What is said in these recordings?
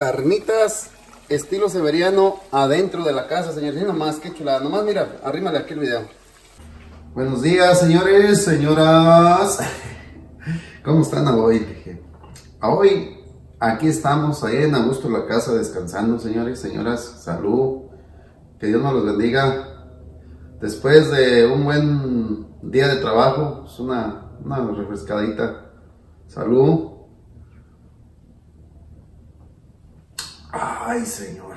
Carnitas estilo severiano adentro de la casa, señores. Y nomás, qué chulada. Nomás mira, arrímale aquí el video. Buenos días, señores, señoras. ¿Cómo están hoy? Hoy aquí estamos, ahí en Augusto, la casa, descansando, señores, señoras. Salud. Que Dios nos los bendiga. Después de un buen día de trabajo, es una refrescadita. Salud. Ay, señor.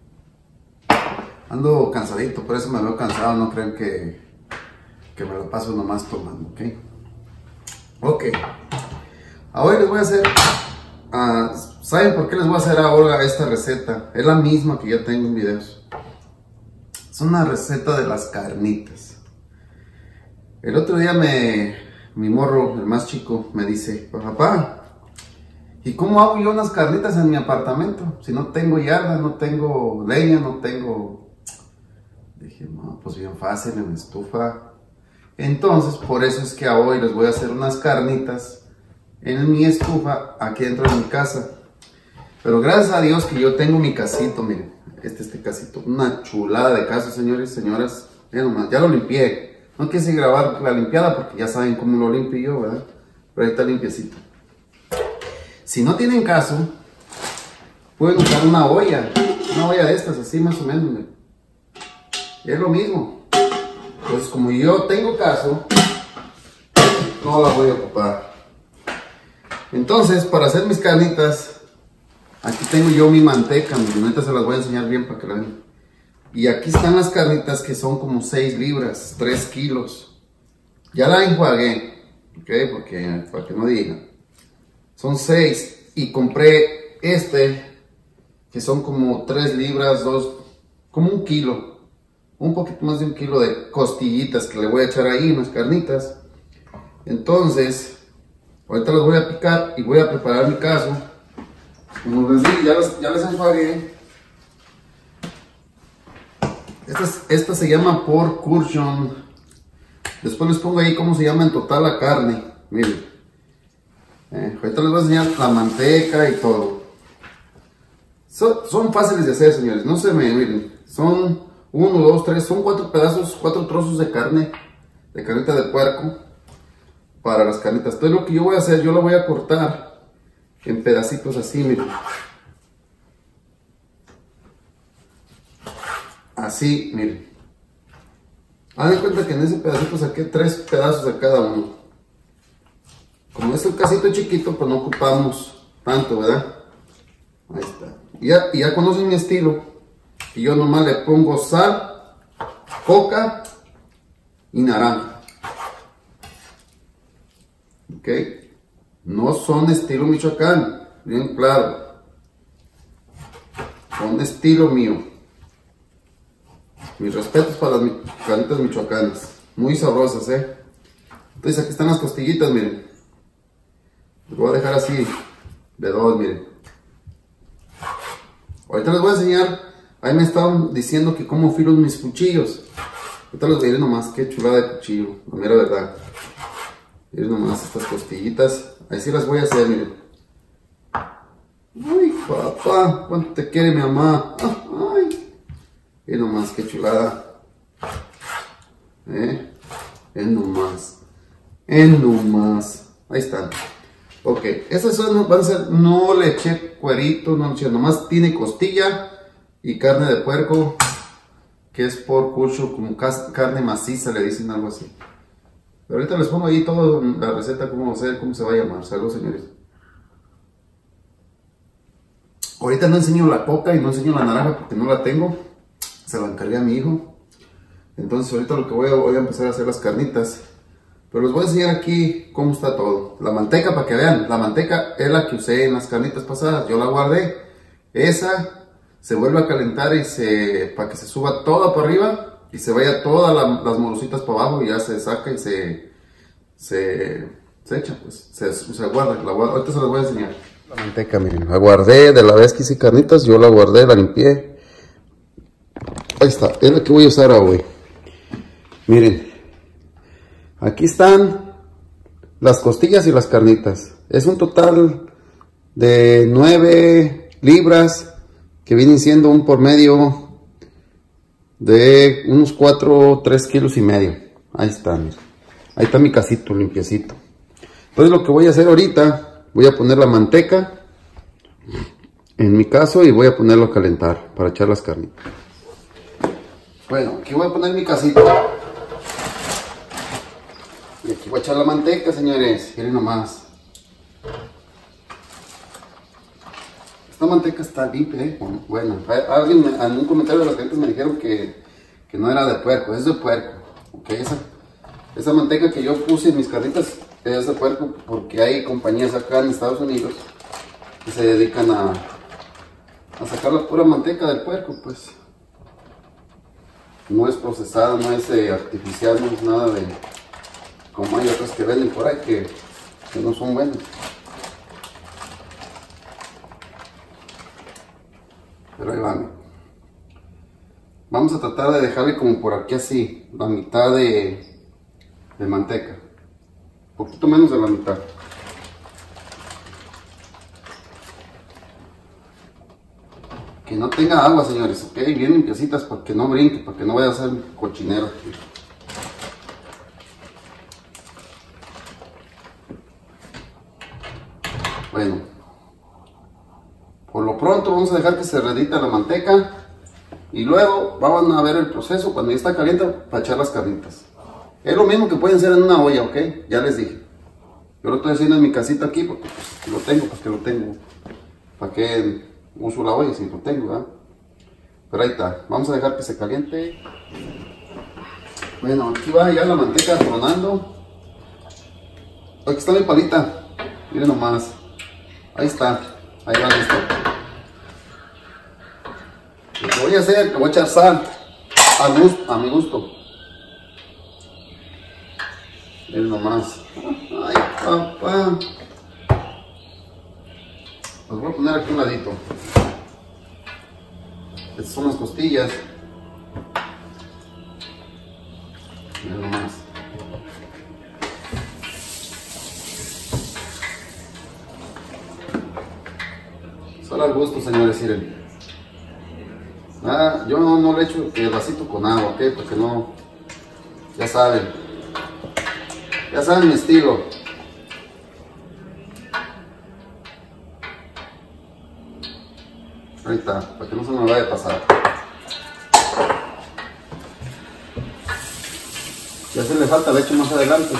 Ando cansadito, por eso me veo cansado. No crean que me lo paso nomás tomando, ¿ok? Ok. Ahora les voy a hacer... ¿saben por qué les voy a hacer ahora esta receta? Es la misma que ya tengo en videos. Es una receta de las carnitas. El otro día mi morro, el más chico, me dice: papá, ¿y cómo hago yo unas carnitas en mi apartamento? Si no tengo yarda, no tengo leña, no tengo... Dije, no, pues bien fácil, en estufa. Entonces, por eso es que hoy les voy a hacer unas carnitas en mi estufa, aquí dentro de mi casa. Pero gracias a Dios que yo tengo mi casito, miren. Este casito, una chulada de casa, señores y señoras. Ya lo limpié. No quise grabar la limpiada porque ya saben cómo lo limpio yo, ¿verdad? Pero ahí está limpiecito. Si no tienen caso, pueden usar una olla de estas, así más o menos. Y es lo mismo. Pues como yo tengo caso, no la voy a ocupar. Entonces, para hacer mis carnitas, aquí tengo yo mi manteca. Ahorita se las voy a enseñar bien para que la vean. Y aquí están las carnitas, que son como 6 libras, 3 kilos. Ya la enjuagué, ¿ok? Porque, para que no digan. Son 6 y compré que son como 3 libras, como 1 kilo, un poquito más de 1 kilo de costillitas que le voy a echar ahí, unas carnitas. Entonces, ahorita las voy a picar y voy a preparar mi caso. Como les digo, ya las enjuagué. Esta se llama pork cushion. Después les pongo ahí cómo se llama en total la carne. Miren. Ahorita les voy a enseñar la manteca y todo. Son fáciles de hacer, señores. No se me miren. Son 1, 2, 3. Son 4 pedazos, 4 trozos de carne. De carnita de puerco. Para las carnitas. Entonces lo que yo voy a hacer, yo lo voy a cortar en pedacitos así, miren. Así, miren. Hagan cuenta que en ese pedacito saqué 3 pedazos de cada uno. Como es un casito chiquito, pues no ocupamos tanto, ¿verdad? Ahí está. Y ya conocen mi estilo. Y yo nomás le pongo sal, coca y naranja. ¿Ok? No son estilo Michoacán, bien claro. Son de estilo mío. Mis respetos para las carnitas michoacanas. Muy sabrosas, ¿eh? Entonces aquí están las costillitas, miren. Les voy a dejar así, de 2, miren. Ahorita les voy a enseñar. Ahí me estaban diciendo que cómo filo mis cuchillos. Ahorita les diré nomás, qué chulada de cuchillo, la mera verdad. Miren nomás estas costillitas. Ahí sí las voy a hacer, miren. Ay, papá, cuánto te quiere mi mamá. Ay. Miren nomás, qué chulada. Es nomás. Ahí están. Ok, estas van a ser, no le eché cuerito, no le eché, nomás tiene costilla y carne de puerco, que es pork cushion, como carne maciza, le dicen algo así. Pero ahorita les pongo ahí toda la receta, cómo se va a llamar. Salud, señores. Ahorita no enseño la coca y no enseño la naranja porque no la tengo. Se la encargué a mi hijo. Entonces ahorita lo que voy a empezar a hacer las carnitas. Pero les voy a enseñar aquí cómo está todo. La manteca, para que vean. La manteca es la que usé en las carnitas pasadas. Yo la guardé. Esa se vuelve a calentar para que se suba toda para arriba y se vaya todas las morositas para abajo, y ya se saca y se echa, pues. Se guarda. Ahorita se las voy a enseñar. La manteca, miren. La guardé de la vez que hice carnitas. Yo la guardé, la limpié. Ahí está. Es la que voy a usar hoy. Miren. Aquí están las costillas y las carnitas. Es un total de 9 libras, que vienen siendo un por medio de unos 3 kilos y medio. Ahí está, mira. Ahí está mi casito limpiecito. Entonces lo que voy a hacer ahorita, voy a poner la manteca en mi caso y voy a ponerlo a calentar para echar las carnitas. Bueno, aquí voy a poner mi casito. Y aquí voy a echar la manteca, señores. Miren nomás. Esta manteca está limpia, Bueno, alguien en un comentario de las carnitas me dijeron que no era de puerco, es de puerco. Okay, esa manteca que yo puse en mis carnitas es de puerco porque hay compañías acá en Estados Unidos que se dedican a sacar la pura manteca del puerco, pues. No es procesada, no es artificial, no es nada de como hay otras que venden por ahí que no son buenas. Pero ahí van. Vamos a tratar de dejarle como por aquí así, la mitad de manteca. Un poquito menos de la mitad. Que no tenga agua, señores, ok, bien limpiecitas para que no brinque, para que no vaya a ser cochinero aquí. Bueno, por lo pronto vamos a dejar que se redita la manteca y luego vamos a ver el proceso cuando ya está caliente para echar las carnitas. Es lo mismo que pueden hacer en una olla, ok, ya les dije. Yo lo estoy haciendo en mi casita aquí porque pues, lo tengo, porque lo tengo. ¿Para qué uso la olla si lo tengo, verdad? Pero ahí está, vamos a dejar que se caliente. Bueno, aquí va ya la manteca tronando. Aquí está mi palita, miren nomás. Ahí está, ahí va listo. Lo que voy a hacer, le voy a echar sal a mi gusto. Miren nomás. Ay, papá. Los voy a poner aquí a un ladito. Estas son las costillas. Miren nomás. Solo al gusto, señores, miren. Yo no le echo el vasito con agua, ¿ok? Porque no, ya saben mi estilo. Ahí está, para que no se me vaya a pasar. Ya se le falta leche más adelante.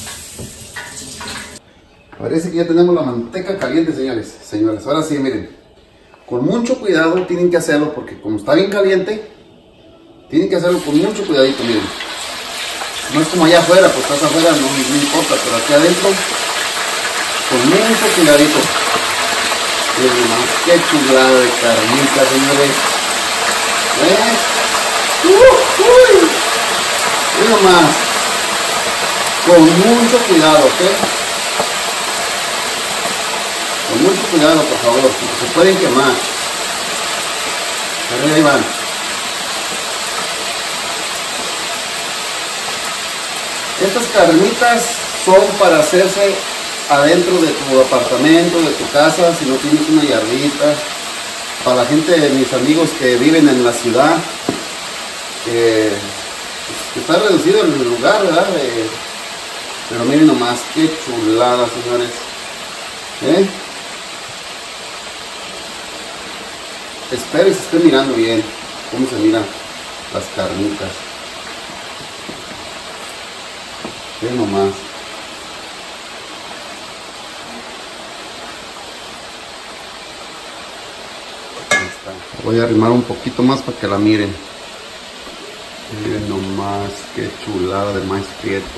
Parece que ya tenemos la manteca caliente, señores. Ahora sí, miren. Con mucho cuidado tienen que hacerlo porque como está bien caliente, tienen que hacerlo con mucho cuidadito, miren. No es como allá afuera, pues estás afuera, no importa, pero aquí adentro, con mucho cuidadito. Miren, qué chulada de carnita, señores. Miren nomás. Con mucho cuidado, ¿ok? Con mucho cuidado, por favor, porque se pueden quemar. Pero ahí van. Estas carnitas son para hacerse adentro de tu apartamento, de tu casa, si no tienes una yardita. Para la gente, mis amigos que viven en la ciudad, está reducido el lugar, ¿verdad? Pero miren nomás, qué chulada, señores. Espero y se esté mirando bien cómo se miran las carnitas. Miren nomás. Ahí está. Voy a arrimar un poquito más para que la miren. Miren nomás, qué chulada de maíz prieto.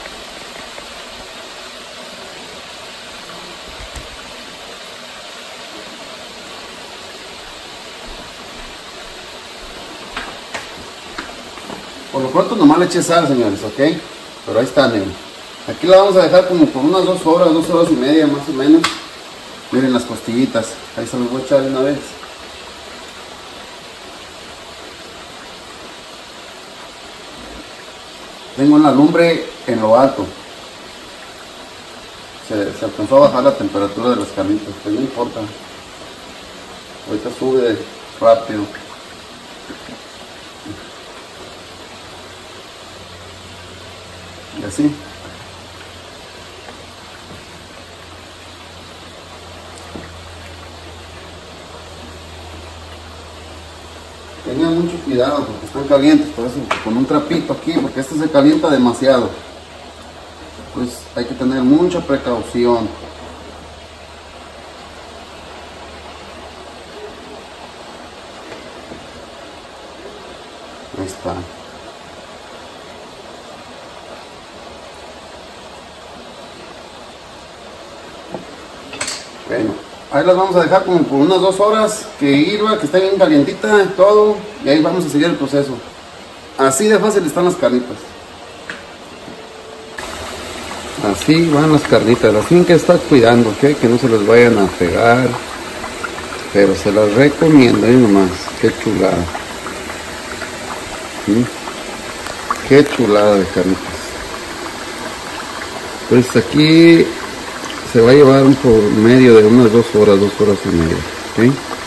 Por lo pronto nomás le eché sal, señores, ok. Pero ahí está, miren. Aquí la vamos a dejar como por unas 2 horas y media más o menos. Miren las costillitas. Ahí se los voy a echar de una vez. Tengo la lumbre en lo alto. Se alcanzó a bajar la temperatura de las carnitas, pero no importa. Ahorita sube rápido. Y así. Tengan mucho cuidado porque están calientes, por eso con un trapito aquí, porque este se calienta demasiado. Pues hay que tener mucha precaución. Ahí está. Bueno, ahí las vamos a dejar como por unas 2 horas que hirva, que esté bien calientita y todo, y ahí vamos a seguir el proceso. Así de fácil están las carnitas. Así van las carnitas, las tienen que estar cuidando, ¿ok? Que no se les vayan a pegar, pero se las recomiendo, ahí nomás, qué chulada. ¿Sí? Qué chulada de carnitas. Pues aquí se va a llevar por medio de unas 2 horas, 2 horas y media, ¿ok?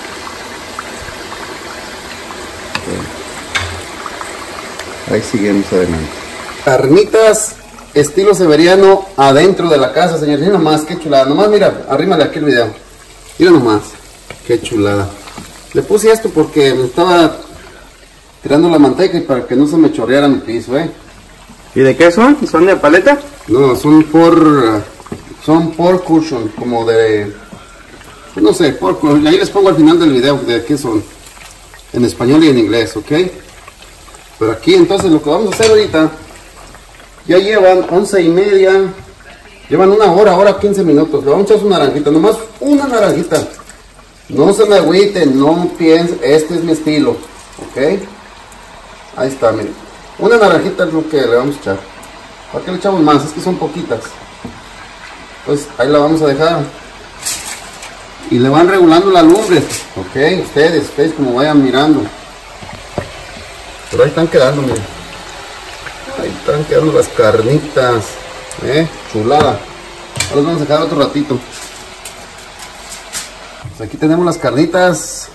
Bueno. Ahí seguimos adelante. Carnitas estilo severiano adentro de la casa, señores. Mira nomás, qué chulada. Nomás mira, arrímale aquí el video. Mira nomás, qué chulada. Le puse esto porque me estaba tirando la manteca y para que no se me chorreara mi piso, ¿Y de qué son? ¿Son de paleta? No, son por cushion, como de, no sé, por cushion. Ahí les pongo al final del video de qué son, en español y en inglés, ¿ok? Pero aquí entonces lo que vamos a hacer ahorita, ya llevan 11:30, llevan 1 hora, hora 15 minutos. Le vamos a echar su naranjita, nomás una naranjita. No se me agüiten, no piensen, este es mi estilo, ¿ok? Ahí está, miren. Una naranjita es lo que le vamos a echar. ¿Para qué le echamos más? Es que son poquitas. Pues ahí la vamos a dejar. Y le van regulando la lumbre, ¿ok? Ustedes como vayan mirando. Pero ahí están quedando, miren. Ahí están quedando las carnitas. Chulada. Ahora las vamos a dejar otro ratito. Pues aquí tenemos las carnitas.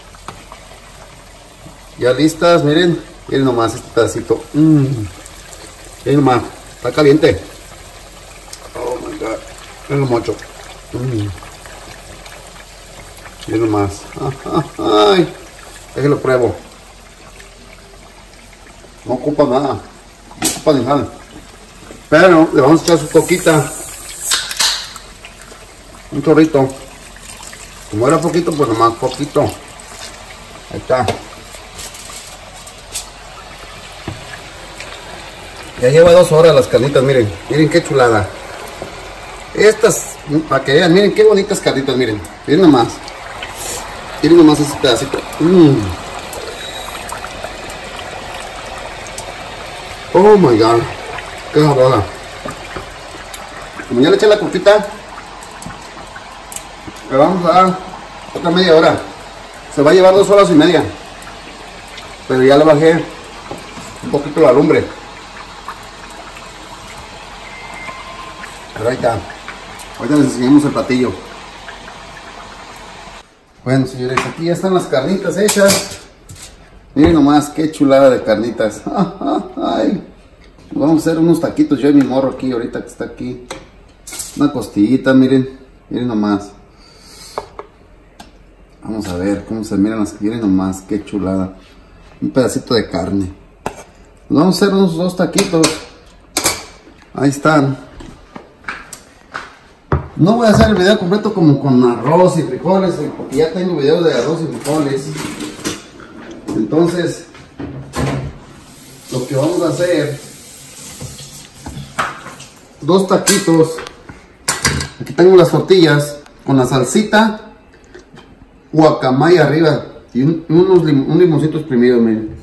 Ya listas, miren. Miren nomás este pedacito. Miren nomás. Está caliente. Oh my god. Miren lo mucho. Miren nomás. Ay. Déjenlo pruebo. No ocupa nada. No ocupa ni nada. Pero le vamos a echar su coquita. Un chorrito. Como era poquito, pues nomás poquito. Ahí está. Ya lleva 2 horas las carnitas, miren. Miren qué chulada. Estas, para que vean, miren qué bonitas carnitas, miren. Miren nomás. Miren nomás ese pedacito. Oh my god. Qué sabrosa. Como ya le eché la coquita, le vamos a dar otra media hora. Se va a llevar 2 horas y media. Pero ya le bajé un poquito la lumbre. Pero ahí está. Ahorita les enseñamos el platillo. Bueno, señores, aquí ya están las carnitas hechas. Miren nomás qué chulada de carnitas. Ay. Vamos a hacer unos taquitos. Yo y mi morro aquí, ahorita que está aquí. Una costillita, miren. Miren nomás. Vamos a ver cómo se miran las. Miren nomás qué chulada. Un pedacito de carne. Vamos a hacer unos 2 taquitos. Ahí están. No voy a hacer el video completo como con arroz y frijoles, porque ya tengo videos de arroz y frijoles. Entonces, lo que vamos a hacer, 2 taquitos. Aquí tengo las tortillas con la salsita, guacamaya arriba y un limoncito exprimido, miren.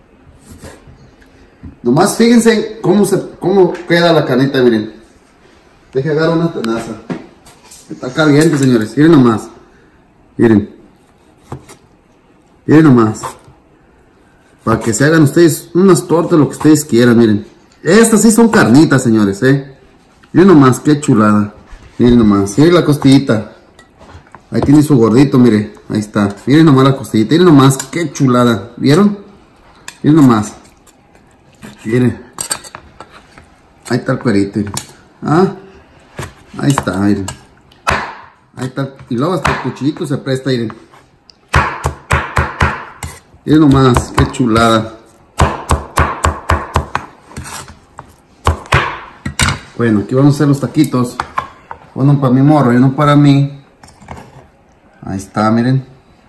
Nomás fíjense cómo queda la carnita, miren. Deje agarrar una tenaza. Está caliente, señores. Miren nomás. Miren. Miren nomás. Para que se hagan ustedes unas tortas, lo que ustedes quieran, miren. Estas sí son carnitas, señores, Miren nomás, qué chulada. Miren nomás. Miren la costillita. Ahí tiene su gordito, mire. Ahí está. Miren nomás la costillita. Miren nomás. Qué chulada. ¿Vieron? Miren nomás. Miren. Ahí está el cuerito. Miren. Ah. Ahí está, miren. Ahí está. Y luego hasta el cuchillito se presta, miren. Miren nomás. Qué chulada. Bueno, aquí vamos a hacer los taquitos. Uno para mi morro y uno para mí. Ahí está, miren.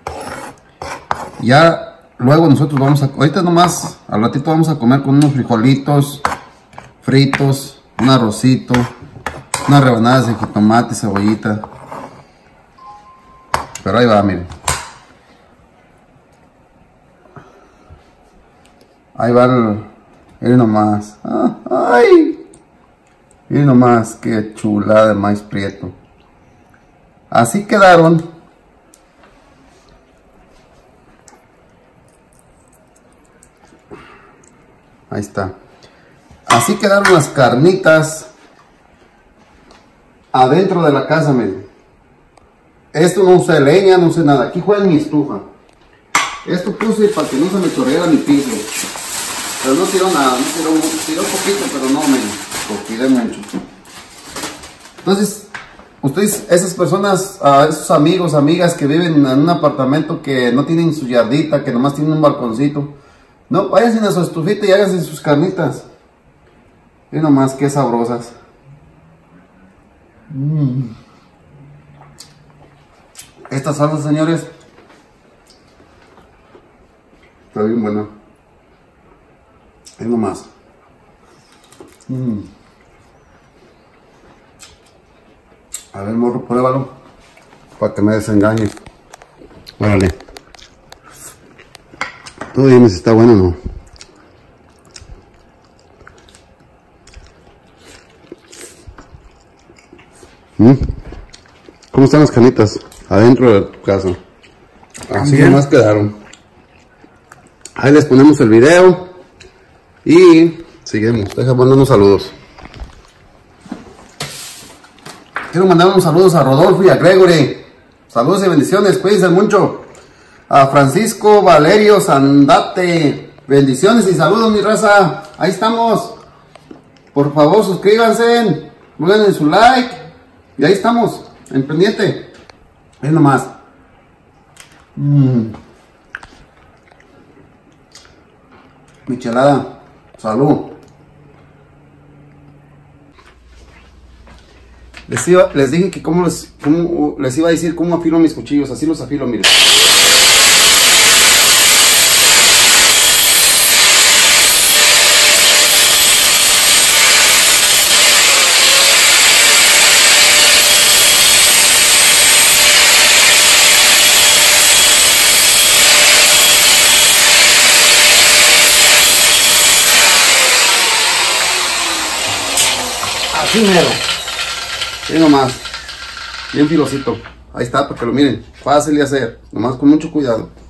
Ya luego nosotros vamos a... Ahorita nomás, al ratito vamos a comer con unos frijolitos fritos, un arrocito, unas rebanadas de jitomate, cebollita. Pero ahí va, miren. Ahí va el... Miren nomás. ¡Ay! Miren nomás, qué chulada de maíz prieto. Así quedaron. Ahí está. Así quedaron las carnitas adentro de la casa, miren. Esto no usé leña, no usé nada. Aquí fue en mi estufa. Esto puse para que no se me chorreara mi piso. Pero no tiró nada, tiró poquito, pero no me tiré mucho. Entonces, ustedes, esas personas, esos amigos, amigas que viven en un apartamento que no tienen su yardita, que nomás tienen un balconcito, no, váyanse a su estufita y háganse sus carnitas. Y nomás, qué sabrosas. Esta salsa, señores, está bien buena. Y nomás. A ver, morro, pruébalo. Para que me desengañe. Órale. Tú dime si está bueno o no. ¿Cómo están las canitas? Adentro de tu casa. Así nomás quedaron. Ahí les ponemos el video. Y seguimos. Deja mandar unos saludos. Quiero mandar unos saludos a Rodolfo y a Gregory. Saludos y bendiciones. Cuídense mucho. A Francisco Valerio Sandate. Bendiciones y saludos, mi raza. Ahí estamos. Por favor, suscríbanse. Pónganle su like. Y ahí estamos. En pendiente. Ahí nomás. Michelada. Salud. Les dije que cómo les iba a decir cómo afilo mis cuchillos. Así los afilo, miren. Así mero. Miren nomás. Bien filosito. Ahí está, para que lo miren. Fácil de hacer. Nomás con mucho cuidado.